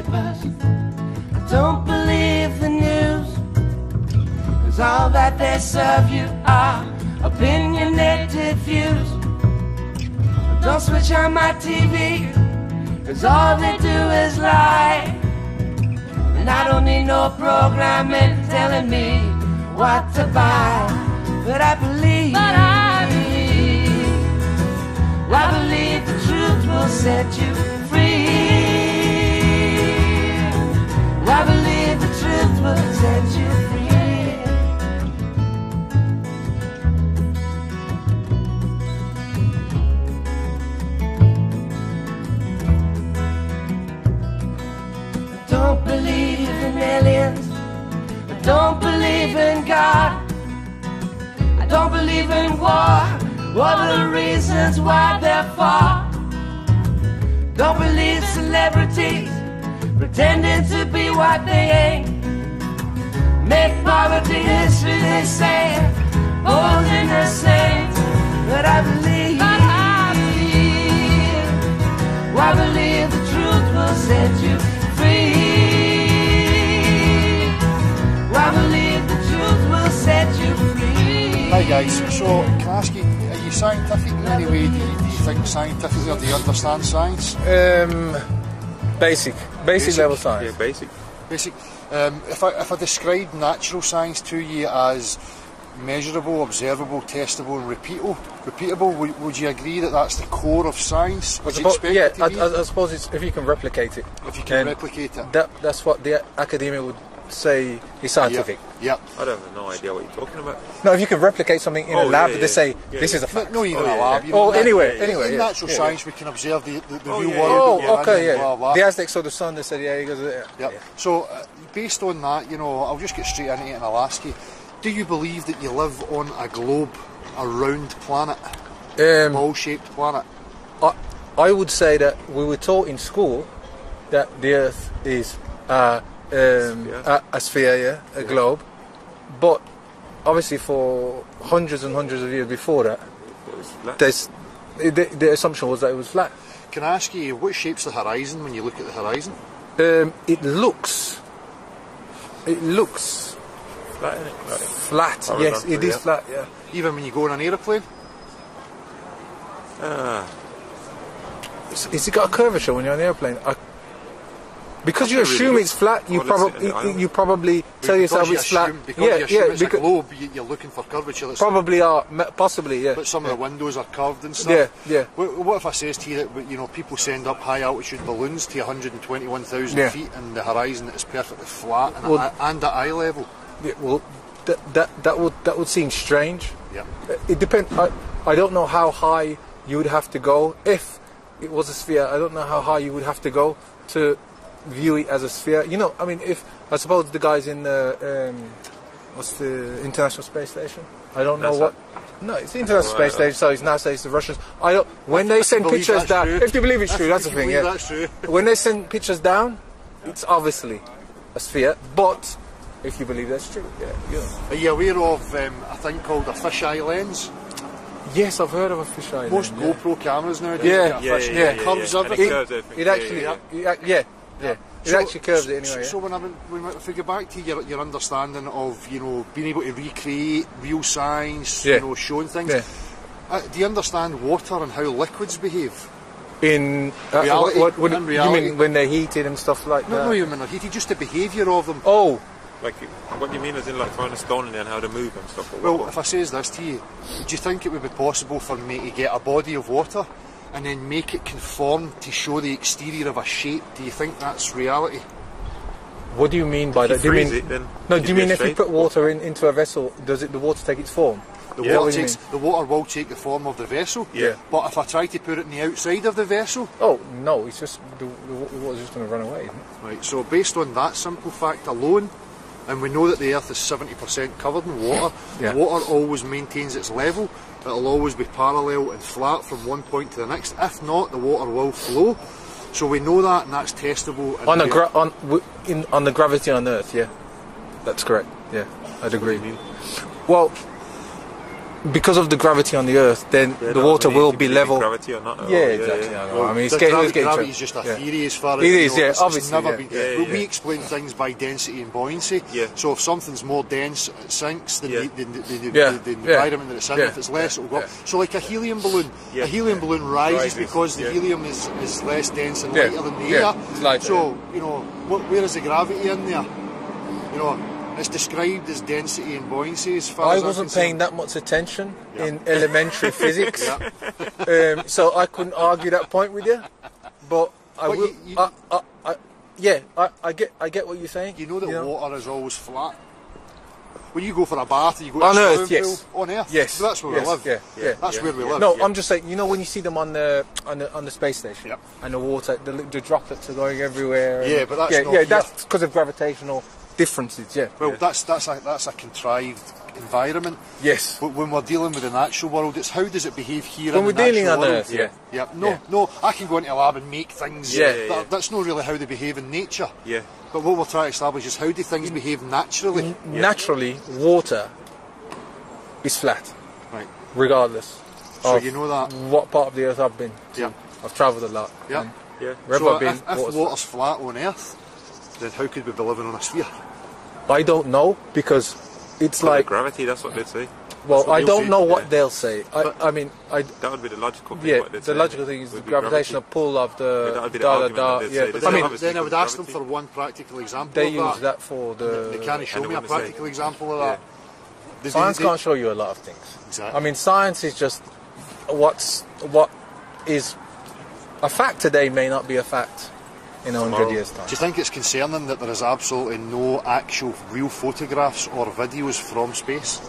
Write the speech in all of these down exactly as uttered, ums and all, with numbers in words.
newspapers. I don't believe the news, 'cause all that they serve you are opinionated views. Don't switch on my T V, 'cause all they do is lie. And I don't need no programming telling me what to buy. But I believe, but I believe, I believe the truth will set you free. I believe the truth will set you free. Don't believe in aliens, I don't believe in God, I don't believe in war. What are the reasons why they're for? Don't believe celebrities pretending to be what they ain't. Make poverty history, they say, posing the saints. But I believe, but I believe, I believe the truth will set you free. I believe the truth will set you free. Hi guys, so can I ask you, are you scientific in any way? Do you, do you think scientifically, or do you understand science? Um, basic. basic, basic level science. Yeah, basic. Basic. Um, if I if I describe natural science to you as measurable, observable, testable, and repeatable, repeatable, would, would you agree that that's the core of science? Would you expect yeah, it to I, be? I, I suppose it's, if you can replicate it. If you can replicate it. That, that's what the academia would say is scientific. Yeah. I don't have no idea what you're talking about. No, if you can replicate something in Oh, a lab, yeah, they yeah. say Yeah, this yeah. is a fact. No, even Oh, a yeah, lab. yeah. You know, Oh, that- anyway, in, anyway, in yeah. natural Yeah, science, yeah. we can observe the, the, the Oh, real yeah, world. Oh, okay, yeah. Blah, blah. The Aztecs saw the sun. They said, yeah, he goes, yeah. Yep. So, uh, based on that, you know, I'll just get straight into it and I'll ask you, do you believe that you live on a globe, a round planet, Um, ball-shaped planet? I, I would say that we were taught in school that the Earth is uh, um, a, a sphere, yeah, a globe. But obviously, for hundreds and hundreds of years before that, there's, the, the assumption was that it was flat. Can I ask you, what shapes the horizon when you look at the horizon? Um, it looks, it looks Flat, isn't it? Like, flat. Yes, it is yeah. flat. Yeah. Even when you go on an aeroplane? Ah, Has it got a curvature when you're on an airplane? I, because you really assume look- it's flat, you Oh, let's probably see, I don't- you probably tell Because yourself you it's flat. assume- Because Yeah, you assume yeah, it's a because globe, you, you're looking for curvature. That's probably are, ma- possibly, yeah. But some of the windows are curved and stuff. Yeah, yeah. What, what if I says to you that, you know, people send up high altitude balloons to one hundred twenty-one thousand Yeah. feet and the horizon is perfectly flat and, Well- at, and at eye level? Yeah, well, that that that would that would seem strange. Yeah. It depends. I I don't know how high you would have to go if it was a sphere. I don't know how high you would have to go to view it as a sphere. You know, I mean, if I suppose the guys in the um, what's the International Space Station? I don't know NASA. what. No, it's the International Oh, Space right, Station, so it's NASA, it's the Russians. I don't. When they send believe pictures that's down, true. if you believe it's true, that's the If you thing. believe Yeah, that's true. when they send pictures down, it's obviously a sphere. But if you believe that's true, yeah, yeah. Are you aware of um, a thing called a fisheye lens? Yes, I've heard of a fisheye. Most then, yeah. GoPro cameras nowadays Yeah. have a yeah, fish- yeah, it yeah, curves yeah. And everything. It curves everything. It Yeah, actually, yeah, yeah, yeah, yeah. It So- actually curves it so- anyway. So yeah. when, I, when if we go back to your, your understanding of, you know, being able to recreate real science, Yeah. you know, showing things, Yeah. uh, do you understand water and how liquids behave? In uh, Reality, what, what, in you reality. mean when they're heated and stuff like Not that? no even heated, just the behaviour of them. Oh, Like, what do you mean as in like throwing a stone in there and how to move and stuff? Or Well, what? if I says this to you, do you think it would be possible for me to get a body of water and then make it conform to show the exterior of a shape? Do you think that's reality? what do you mean by If you that? Do you freeze mean it, then no? it'd Do you be mean a if you shape. put water in, into a vessel, does it the water take its form? The Yeah. water What do you takes the water will take the form of the vessel. Yeah. But if I try to put it in the outside of the vessel, Oh no, it's just the, the, wa- the water's just going to run away. Isn't it? right. So based on that simple fact alone, and we know that the Earth is seventy percent covered in water. Yeah. Water always maintains its level. It'll always be parallel and flat from one point to the next. If not, the water will flow. So we know that, and that's testable. and On the we- gra- on w- in on the gravity on Earth, yeah, that's correct. Yeah, I'd agree. mean? Well, because of the gravity on the Earth, then Yeah, the no, water I mean, will it be could level. Gravity or not? Yeah, Oh, exactly. I know. Well, I mean, it's the getting, gravi- it's getting gravity's tricky. just a Yeah. theory as far as It you is, know, yeah, it's, it's obviously, never yeah. been. Yeah, but yeah. we explain things by density and buoyancy. Yeah. So if something's more dense, it sinks than Yeah. the, the, the, the, Yeah, the, the yeah. environment that it's in. Yeah. If it's less, it'll go up. Yeah. So like a helium balloon, Yeah. a helium balloon rises, Rises, because the yeah. helium is, is less dense and Yeah. lighter than the Yeah. air. It's lighter, so you know, what, where is the gravity in there? You know. It's described as density and buoyancy as far I as I'm wasn't concerned. paying that much attention Yeah. in elementary physics, Yeah. um, so I couldn't argue that point with you. But I But will. you- you- I, I, I, yeah, I, I get, I get what you're saying. You know that you water is always flat. When you go for a bath, you go On to a Earth, swimming yes. pool on Earth. Yes, So that's where yes, we live. yeah, yeah, That's yeah, where we yeah. live. No, Yeah. I'm just saying. You know, when you see them on the on the on the space station, Yep. and the water, the, the droplets are going everywhere. and- Yeah, but that's yeah, not yeah, here. that's because of gravitational differences. Yeah. Well, Yeah. that's that's a that's a contrived environment. Yes. But when we're dealing with the natural world, it's how does it behave here When in we're the dealing natural on world? Earth, yeah. Yeah. No, Yeah. no. I can go into a lab and make things. Yeah, that- yeah, yeah. That's not really how they behave in nature. Yeah. But what we're trying to establish is how do things behave naturally. Naturally, water is flat, Right. regardless So of you know that. what part of the Earth I've been to. Yeah. I've travelled a lot. Yeah. and Yeah. Wherever So I've been, if, if water's water's flat on Earth, then how could we be living on a sphere? flat. I don't know because it's Like like, gravity, that's what they'd say. well, what I they'll don't say, know what yeah. they'll say. I, But- I mean, I, That would be the logical thing. yeah, what they'd the say, logical thing is the would be gravitational gravity. pull of Yeah, the that would be the da da argument da. that they'd Yeah, say. But They I then, mean, I, obviously then I would because ask them for gravity- one practical example they of use that. that for the. They can't show and me a they wouldn't say. practical example of that. They- Science they- can't show you a lot of things. Exactly. I mean, science is just what's what is a fact today may not be a fact in a hundred Tomorrow. years' time. Do you think it's concerning that there is absolutely no actual real photographs or videos from space?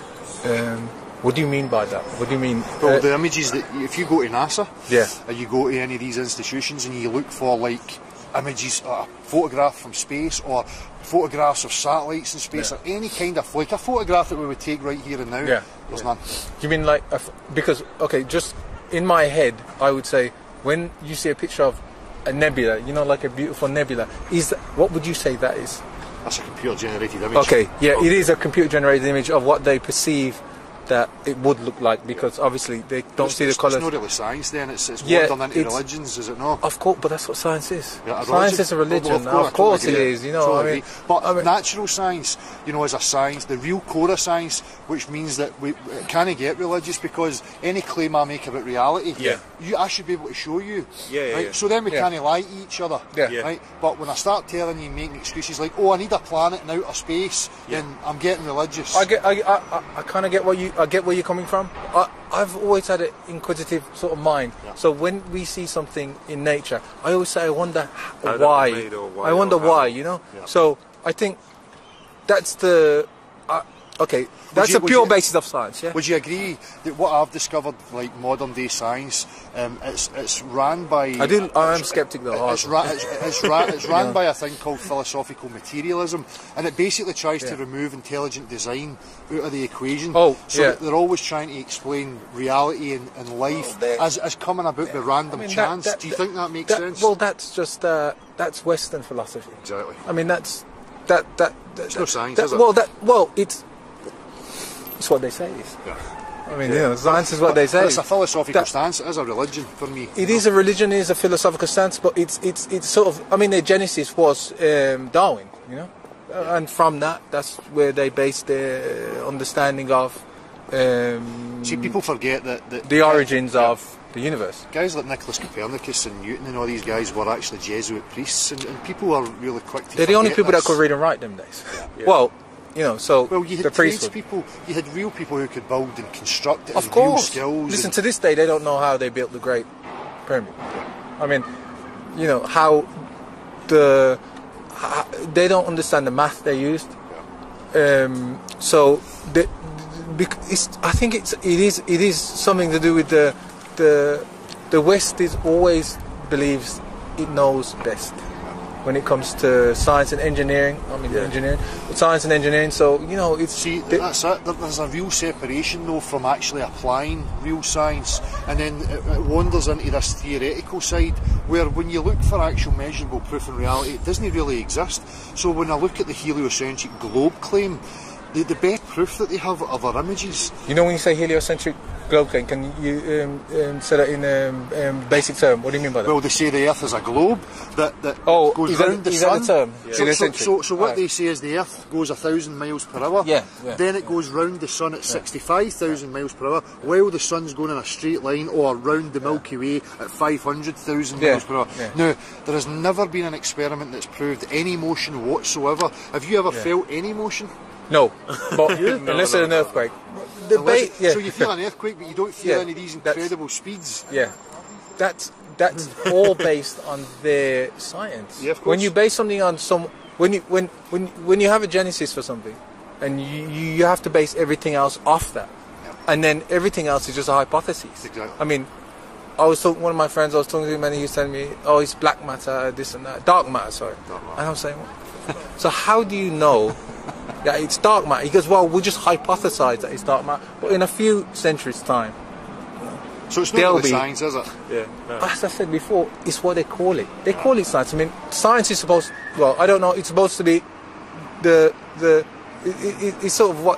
Um, what do you mean by that? What do you mean? Well, uh, the images that if you go to NASA, Yeah. or you go to any of these institutions and you look for like images, a photograph from space or photographs of satellites in space Yeah. or any kind of like a photograph that we would take right here and now. Yeah. There's Yeah. none. You mean like a f- because okay, just in my head, I would say when you see a picture of a nebula, you know, like a beautiful nebula, is that, what would you say that is? That's a computer generated image. Okay, yeah, it is a computer-generated image of what they perceive that it would look like because obviously they don't It's, see the it's, colours. it's not really science then, it's, it's Yeah, wandering into it's- religions, is it not? Of course, but that's what science is. Yeah, a Science religion? is a religion. Well, well, of course, I totally it agree. is. You know, Totally I mean, agree. But I mean, natural science, you know, is a science, the real core of science, which means that we it can't get religious because any claim I make about reality, Yeah. you, I should be able to show you. Yeah, yeah, right? yeah. So then we Yeah. can't lie to each other. Yeah. Yeah. Right? But when I start telling you, making excuses like, oh, I need a planet in outer space, Yeah. then I'm getting religious. I get, I, I, I, I kind of get what you, I get where you're coming from. I, I've always had an inquisitive sort of mind. Yeah. So when we see something in nature, I always say, I wonder How that why. was made or why I wonder or how. why. You know. Yeah. So I think that's the, uh, okay. That's you- the would pure you- basis of science. Yeah. Would you agree that what I've discovered, like modern day science, um, it's it's ran by. I do. I am it's- skeptic though. It's, hardly. ra- it's, it's, ra- it's ran by a thing called philosophical materialism, and it basically tries to Yeah. remove intelligent design out of the equation. Oh, so yeah. that they're always trying to explain reality and, and life they- as, as coming about by random I mean, that- chance. that- Do you think that makes that- sense? Well, that's just uh, that's Western philosophy. exactly. I mean, that's that that. that It's no science, that- is it? Well, that well, it's it's what they say. Is. Yeah. I mean, you know, science is what they But say. it's a philosophical That- stance. It is a religion for me. It is a religion, it is a philosophical stance, but it's it's it's sort of. I mean, their genesis was um, Darwin, you know, uh, and from that, that's where they based their understanding of um, See, people forget that, that the origins of the universe. guys like Nicholas Copernicus and Newton and all these guys were actually Jesuit priests, and, and people are really quick to They're the only forget people that this. could read and write them days. Yeah. Well, you know, so Well, you the had priests would. tradespeople, you had real people who could build and construct it, Of and real course. skills. Listen, and, to this day, they don't know how they built the Great Pyramid. I mean, you know, how the how, they don't understand the math they used. Um, so the, bec- it's, I think it's it is it is something to do with the the the West is always believes it knows best when it comes to science and engineering. I mean, Yeah. engineering, science and engineering. So you know, it's See, they- that's it. There- There's a real separation, though, from actually applying real science, and then it, it wanders into this theoretical side, where when you look for actual measurable proof in reality, it doesn't really exist. So when I look at the heliocentric globe claim, the, the best proof that they have of our images. You know when you say heliocentric globe, Ken, can you um, um, say that in um, um, basic term? What do you mean by that? Well, they say the Earth is a globe that, that oh, goes is round that, the is sun. That the term? Yeah. So, so, so, so what right. they say is the Earth goes a thousand miles per hour. Yeah, yeah. Then it goes round the sun at yeah. sixty-five thousand miles per hour, while the sun's going in a straight line or round the Milky Way at five hundred thousand yeah. miles per hour. Yeah. Now, there has never been an experiment that's proved any motion whatsoever. Have you ever yeah. felt any motion? No, but no, unless no, it's an earthquake. The Unless, ba- yeah. So you feel an earthquake, but you don't feel yeah, any of these incredible speeds. Yeah, that's that's all based on their science. Yeah, of course. When you base something on some, when you when when when you have a genesis for something, and you you have to base everything else off that, yeah. and then everything else is just a hypothesis. Exactly. I mean, I was talking one of my friends. I was talking to him, and he was telling me, "Oh, it's black matter, this and that, dark matter." Sorry, dark matter. And I'm saying, what? So how do you know? Yeah, it's dark matter. He goes, well, we just hypothesize that it's dark matter, but in a few centuries' time, so it's not really be, science, is it? Yeah. No. As I said before, it's what they call it. They call it science. I mean, science is supposed. Well, I don't know. It's supposed to be the the. It, it, it's sort of what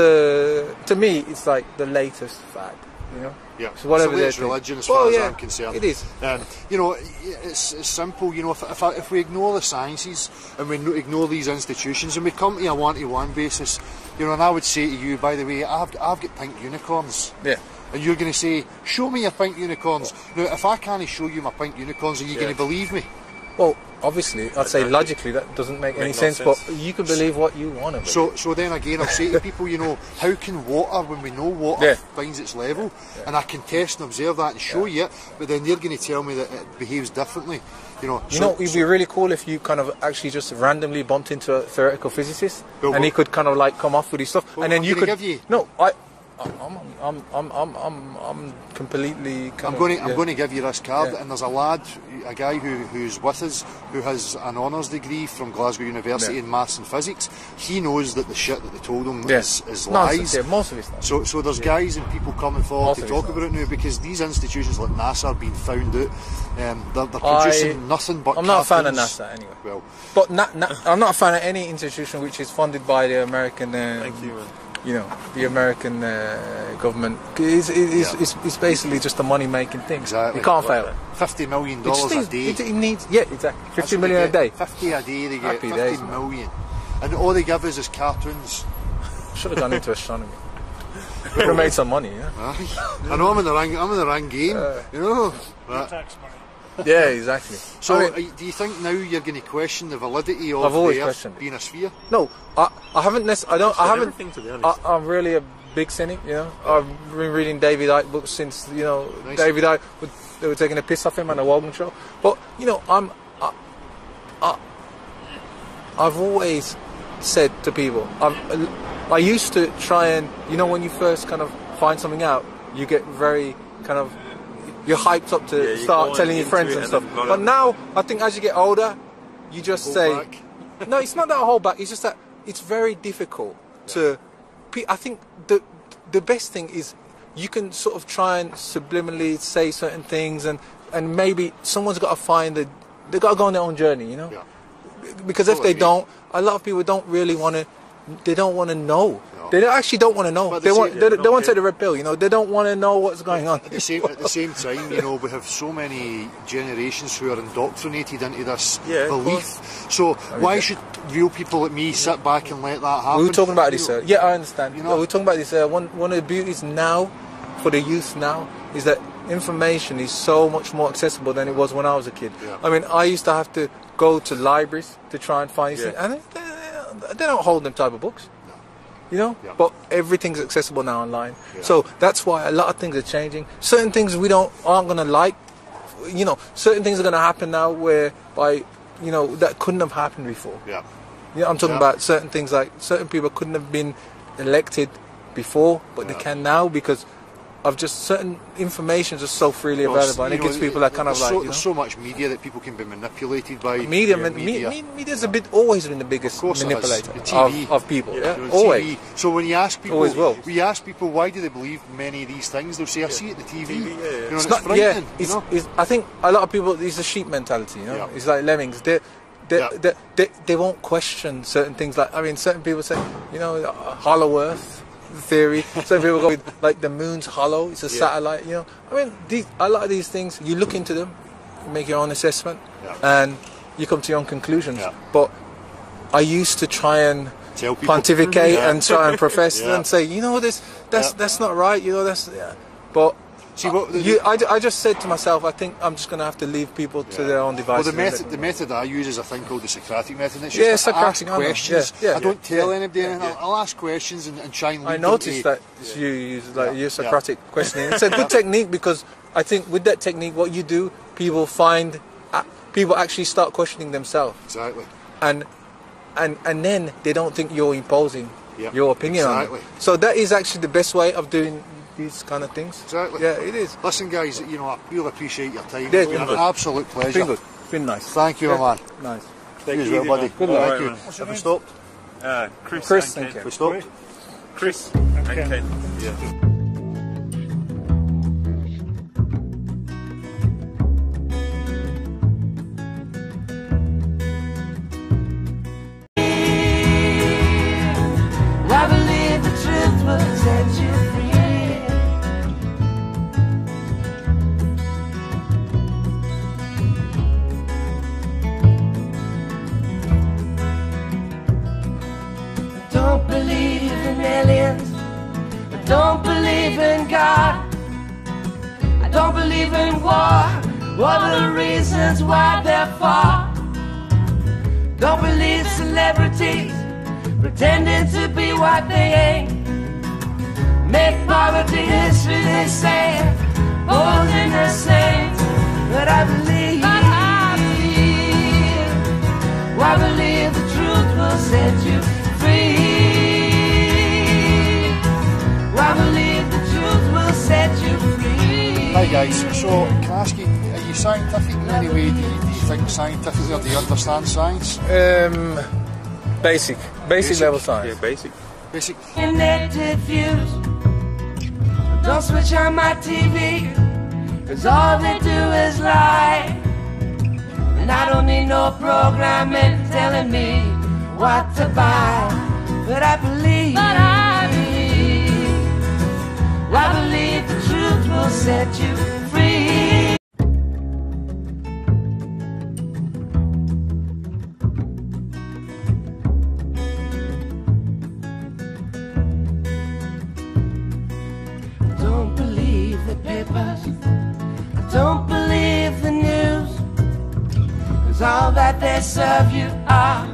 the to me. It's like the latest fad. You know. Yeah, so whatever it's the latest religion as well, far yeah, as I'm concerned. It is. Um, you know, it's, it's simple. You know, if, if, I, if we ignore the sciences and we ignore these institutions and we come to a one-to-one basis, you know, and I would say to you, by the way, I've, I've got pink unicorns. Yeah. And you're going to say, show me your pink unicorns. Now, if I can't show you my pink unicorns, are you yeah. going to believe me? Well, obviously, I'd say logically that doesn't make, make any no sense, sense, but you can believe what you want to believe. So, so then again, I'll say to people, you know, how can water, when we know water yeah. finds its level, yeah. and I can test and observe that and show yeah. you it, but then they're going to tell me that it behaves differently. You know, you so, know, it'd be really cool if you kind of actually just randomly bumped into a theoretical physicist, well, and well, he could kind of like come off with his stuff, well, and then I'm you could. Give you, no, I. I'm, I'm, I'm, I'm, I'm, I'm completely. Kind I'm of, going to, yeah. I'm going to give you this card, yeah. and there's a lad, a guy who, who's with us, who has an honours degree from Glasgow University yeah. in maths and physics. He knows that the shit that they told him yeah. is, is Nonsense, lies. Yeah, most of it's not. So, so there's yeah. guys and people coming forward most to talk about it now because these institutions like NASA are being found out. Um, they're, they're producing I, nothing but. I'm not cartoons. a fan of NASA anyway. Well, but na, na, I'm not a fan of any institution which is funded by the American. Um, Thank you, man. You know, the American uh, government. It's, it's, yeah. it's, it's basically just a money-making thing. Exactly. You can't fail it. Fifty million dollars a day. It, it needs, yeah, exactly. Fifty million a day. Fifty a day they get. Happy Fifty days, million, and all they give us is cartoons. Should have gone into astronomy. Could have made some money, yeah. I know I'm in the wrong. I'm in the wrong game. Uh, you know. But, yeah, exactly. so, I mean, do you think now you're going to question the validity of I've always the Earth questioned being a sphere? No, I, I haven't. Nec- I don't. I haven't. To be honest. I, I'm really a big cynic. You know, I've been reading David Icke books since you know Nice. David Icke. Would, they were taking a piss off him on the Wogan show. But you know, I'm. I, I, I've always said to people, I've, I used to try and you know when you first kind of find something out, you get very kind of. You're hyped up to yeah, you start telling your friends and and stuff. But now, I think as you get older, you just Hold say, back. no, it's not that hold back. It's just that it's very difficult yeah. to. I think the the best thing is you can sort of try and subliminally say certain things, and and maybe someone's got to find the. They've got to go on their own journey, you know. Yeah. Because if Totally they don't, a lot of people don't really want to. They don't want to know. No. They don't, actually don't want to know. But They the want. same- They, yeah, they want to okay. take the red pill. You know. They don't want to know what's going on. At the same at the same time, you know, we have so many generations who are indoctrinated into this Yeah, of belief. So why yeah. should real people like me sit back and let that happen? We were talking about You this. know, Uh, yeah, I understand. you You know- we were talking about this. Uh, one one of the beauties now for the youth now is that information is so much more accessible than it was when I was a kid. Yeah. I mean, I used to have to go to libraries to try and find these Yeah. things, and they, they don't hold them type of books. You know, Yeah. but everything's accessible now online. Yeah. So that's why a lot of things are changing. Certain things we don't aren't gonna like. You know, certain things are gonna happen now where by you know that couldn't have happened before. Yeah. Yeah, I'm talking Yeah. about certain things like certain people couldn't have been elected before, but Yeah. they can now because of just certain information just so freely Well, available, and you it know, gives people that kind of there's like so, you know. there's so much media that people can be manipulated by. Media, yeah, man, media. me, me, media's a bit always been the biggest Of course it is. manipulator The T V. of, of people. Yeah. Yeah, You know, always. T V. So when you ask people, Always will. we ask people why do they believe many of these things, they'll say, "I see it in the T V." T V, yeah, yeah. You know, and It's it's, not, frightening. yeah, you it's, know? it's, I think a lot of people, it's a sheep mentality, you know. Yeah. It's like lemmings. They they, Yeah. they, they, they won't question certain things. Like, I mean, certain people say, you know, uh, hollow Earth theory. Some people go with, like, the moon's hollow, it's a Yeah. satellite, you know. I mean, these, a lot of these things, you look into them, make your own assessment, Yeah. and you come to your own conclusions. Yeah. But I used to try and Tell people. pontificate Yeah. and try and profess Yeah. and say, you know, this that's Yeah. that's not right, you know, that's yeah. But See, what the- you, I, I just said to myself, I think I'm just going to have to leave people to their own Well, devices. the method, the method I use is a thing called the Socratic method. It's Yeah, just I Socratic, ask I know. questions. Yeah, yeah. I don't tell Yeah. anybody anything. I'll, I'll ask questions and, and try and lead I them noticed to- that you use like Yeah. your Socratic questioning. It's a good technique because I think with that technique, what you do, people find uh, people actually start questioning themselves, Exactly. and and and then they don't think you're imposing Yeah, your opinion on exactly. them. So that is actually the best way of doing these kind of things. Exactly. Yeah, it is. Listen, guys, you know, I really appreciate your time. Yeah, It's it's been been an good. absolute pleasure. It's been good. It's been nice. Thank you, Yeah. man. Nice. You as well, buddy. Good Thank luck. you. Right, man. Have we stopped? Uh, Chris, Chris and and Ken. We stopped? Chris and Ken. Yeah. I believe the truth will set you free. I don't believe in aliens. I don't believe in God. I don't believe in war. What are the reasons why they're for? Don't believe celebrities pretending to be what they ain't. Make poverty history, they say, posing as saints. But I believe, but I believe, I believe the truth will set you free. I believe the truth will set you free. Hi, guys. So, can I ask you, are you scientific in any way? Do you, do you think scientifically, or do you understand science? Um, basic, basic, Basic. level Yeah, science. basic. Basic. Connected views. Don't switch on my T V, cause all they do is lie. And I don't need no programming telling me what to buy. But I believe, but I believe, I believe the truth will set you free. Don't believe the papers, I don't believe the news, cause all that they serve you are